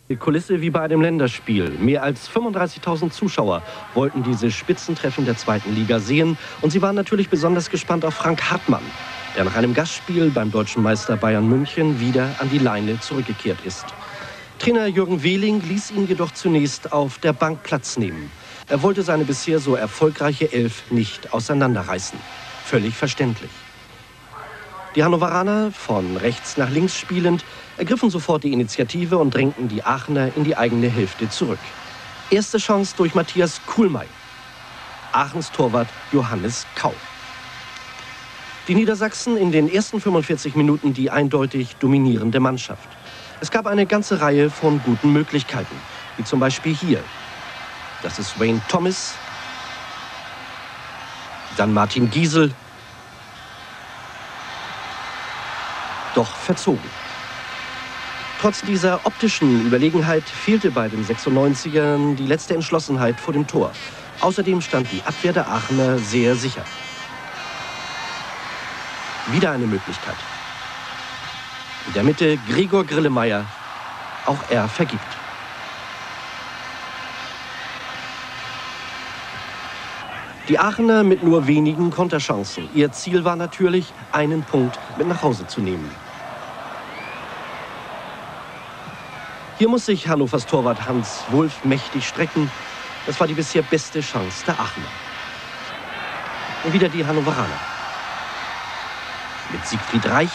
Die Kulisse wie bei einem Länderspiel. Mehr als 35.000 Zuschauer wollten diese Spitzentreffen der zweiten Liga sehen. Und sie waren natürlich besonders gespannt auf Frank Hartmann, der nach einem Gastspiel beim deutschen Meister Bayern München wieder an die Leine zurückgekehrt ist. Trainer Jürgen Wehling ließ ihn jedoch zunächst auf der Bank Platz nehmen. Er wollte seine bisher so erfolgreiche Elf nicht auseinanderreißen. Völlig verständlich. Die Hannoveraner, von rechts nach links spielend, ergriffen sofort die Initiative und drängten die Aachener in die eigene Hälfte zurück. Erste Chance durch Matthias Kuhlmey. Aachens Torwart Johannes Kau. Die Niedersachsen in den ersten 45 Minuten die eindeutig dominierende Mannschaft. Es gab eine ganze Reihe von guten Möglichkeiten, wie zum Beispiel hier. Das ist Wayne Thomas, dann Martin Giesel. Doch verzogen. Trotz dieser optischen Überlegenheit fehlte bei den 96ern die letzte Entschlossenheit vor dem Tor. Außerdem stand die Abwehr der Aachener sehr sicher. Wieder eine Möglichkeit. In der Mitte Gregor Grillemeyer. Auch er vergibt. Die Aachener mit nur wenigen Konterchancen. Ihr Ziel war natürlich, einen Punkt mit nach Hause zu nehmen. Hier muss sich Hannovers Torwart Hans Wulff mächtig strecken. Das war die bisher beste Chance der Aachener. Und wieder die Hannoveraner. Mit Siegfried Reich.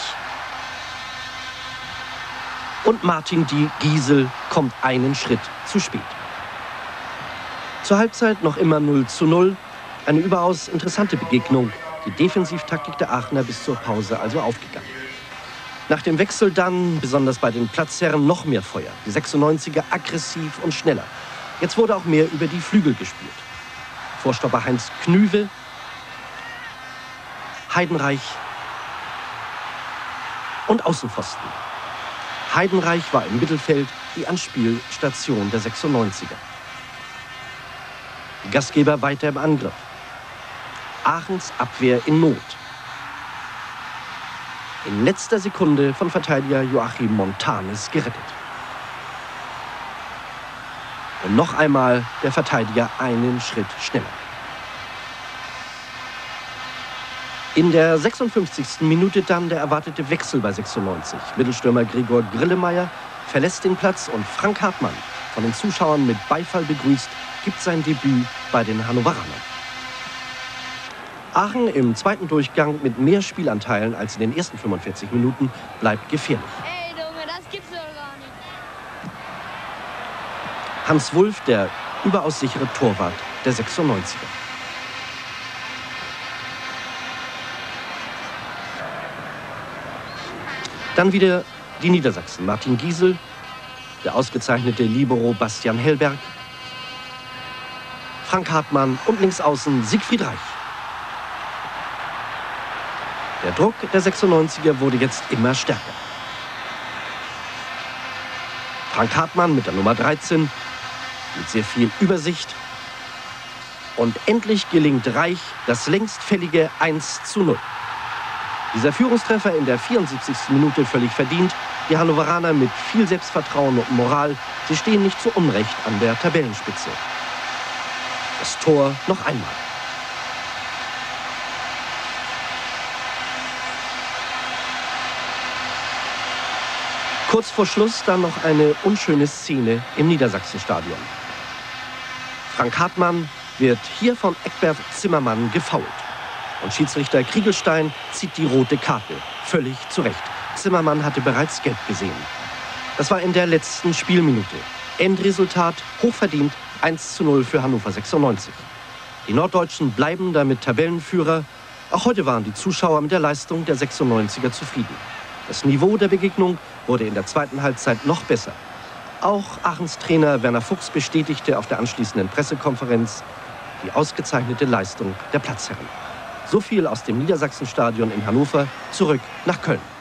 Und Martin Giesel kommt einen Schritt zu spät. Zur Halbzeit noch immer 0:0. Eine überaus interessante Begegnung. Die Defensivtaktik der Aachener bis zur Pause also aufgegangen. Nach dem Wechsel dann, besonders bei den Platzherren, noch mehr Feuer. Die 96er aggressiv und schneller. Jetzt wurde auch mehr über die Flügel gespielt. Vorstopper Heinz Knüwe, Heidenreich und Außenpfosten. Heidenreich war im Mittelfeld die Anspielstation der 96er. Die Gastgeber weiter im Angriff. Aachens Abwehr in Not. In letzter Sekunde von Verteidiger Joachim Montanes gerettet. Und noch einmal der Verteidiger einen Schritt schneller. In der 56. Minute dann der erwartete Wechsel bei 96. Mittelstürmer Gregor Grillemeyer verlässt den Platz und Frank Hartmann, von den Zuschauern mit Beifall begrüßt, gibt sein Debüt bei den Hannoveranern. Aachen im zweiten Durchgang mit mehr Spielanteilen als in den ersten 45 Minuten bleibt gefährlich. Ey, Junge, das gibt's doch gar nicht. Hans Wulff, der überaus sichere Torwart der 96er. Dann wieder die Niedersachsen. Martin Giesel, der ausgezeichnete Libero Bastian Hellberg, Frank Hartmann und links außen Siegfried Reich. Der Druck der 96er wurde jetzt immer stärker. Frank Hartmann mit der Nummer 13, mit sehr viel Übersicht. Und endlich gelingt Reich das längst fällige 1:0. Dieser Führungstreffer in der 74. Minute völlig verdient. Die Hannoveraner mit viel Selbstvertrauen und Moral. Sie stehen nicht zu Unrecht an der Tabellenspitze. Das Tor noch einmal. Kurz vor Schluss dann noch eine unschöne Szene im Niedersachsenstadion. Frank Hartmann wird hier von Eckbert Zimmermann gefoult. Und Schiedsrichter Kriegelstein zieht die rote Karte. Völlig zu Recht. Zimmermann hatte bereits gelb gesehen. Das war in der letzten Spielminute. Endresultat hochverdient 1:0 für Hannover 96. Die Norddeutschen bleiben damit Tabellenführer. Auch heute waren die Zuschauer mit der Leistung der 96er zufrieden. Das Niveau der Begegnung wurde in der zweiten Halbzeit noch besser. Auch Aachens Trainer Werner Fuchs bestätigte auf der anschließenden Pressekonferenz die ausgezeichnete Leistung der Platzherren. So viel aus dem Niedersachsenstadion in Hannover, zurück nach Köln.